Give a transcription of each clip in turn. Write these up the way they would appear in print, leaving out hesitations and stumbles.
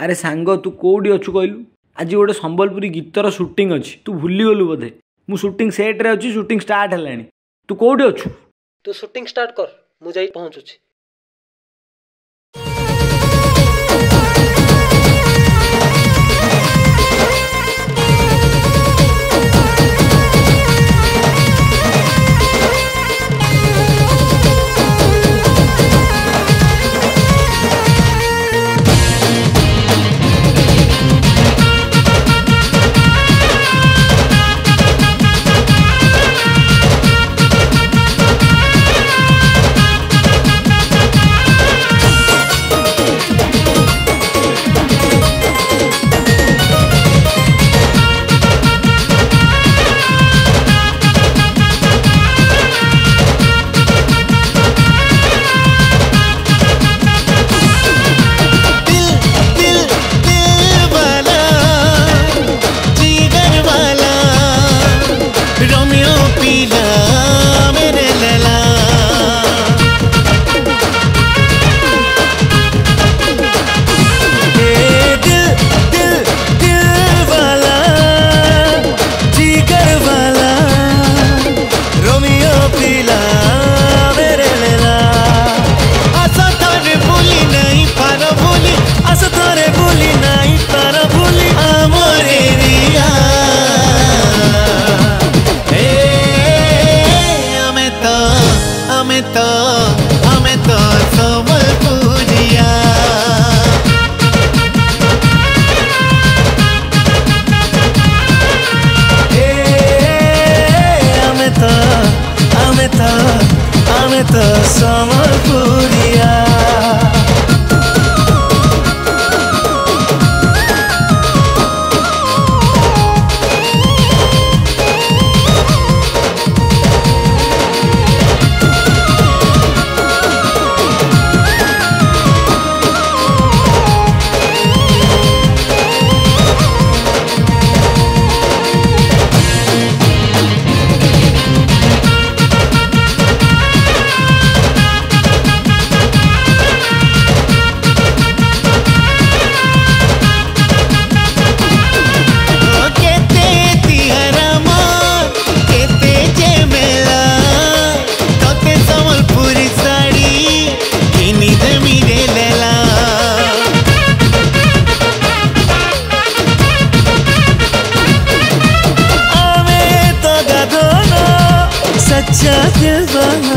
अरे सांग तू कौटी अच्छु कहलु आज गोटे संबलपुरी गीतर शूटिंग अच्छी तू भूली गलु बोधे मु शूटिंग सेट रे अच्छी शूटिंग स्टार्ट है तू कौटी अच्छु तू शूटिंग स्टार्ट कर मु जाई पहुंचुची। सच्चा दिल बना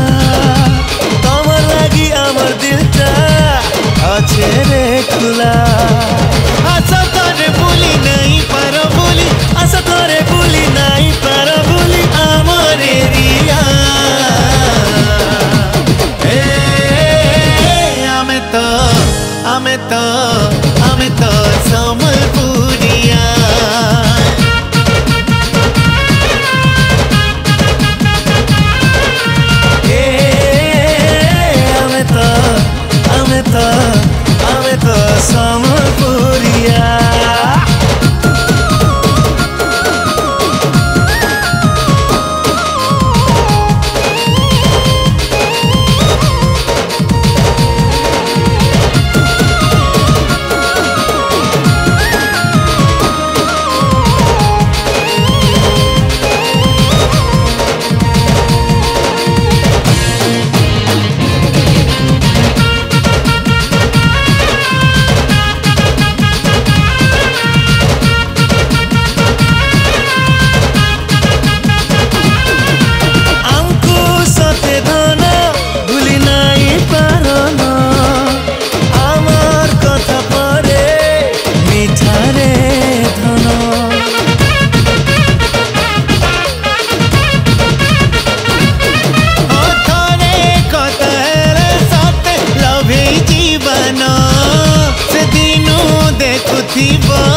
तमर लगी अमर दिलटा अच्छे रे खुला आशा तोरे भूली नहीं पर भूली आशा तोरे भूली नहीं पर भूली अमर एरिया हमें तो संबलपुरिया संबलपुरिया जीवन से दिनों देखुथिबा